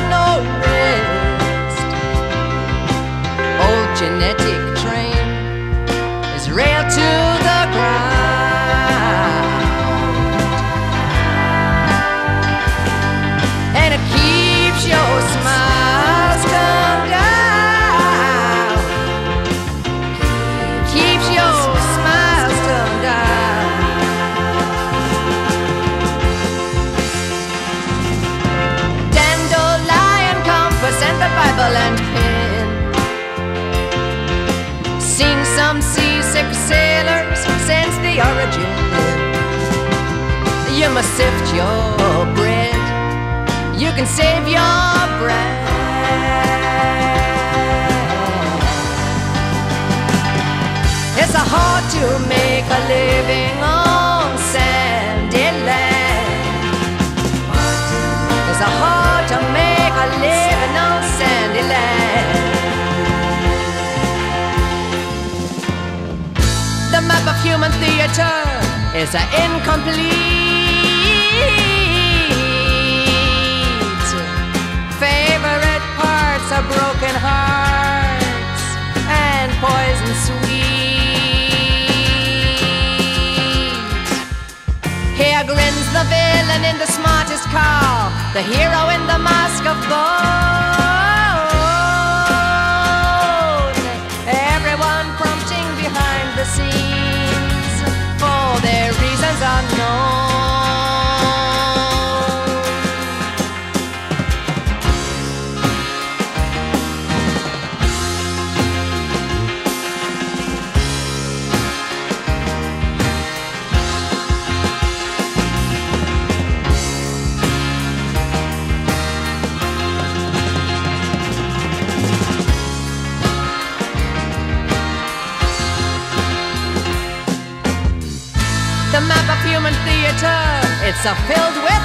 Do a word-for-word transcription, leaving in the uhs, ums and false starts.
no rest. Old genetic train is railed to the ground, and it keeps your smiles come down, keeps your smiles come down. Dandelion, compass, and the Bible and pen. Seen some seasick sailors since the origin. You must sift your bread, you can save your breath. It's a hard to make a living on sandy land. It's a hard to make a living on sandy land. The map of human theater is a incomplete. Favorite parts are broken hearts and poison sweet. Here grins the villain in the smartest car, the hero in the mask of bone. Everyone prompting behind the scenes for their reasons unknown. The map of human theater, it's a filled with